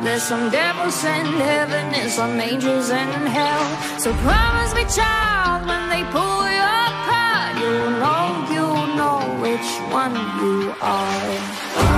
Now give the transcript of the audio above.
there's some devils in heaven and some angels in hell. So promise me, child, when they pull your card, you'll know which one you are.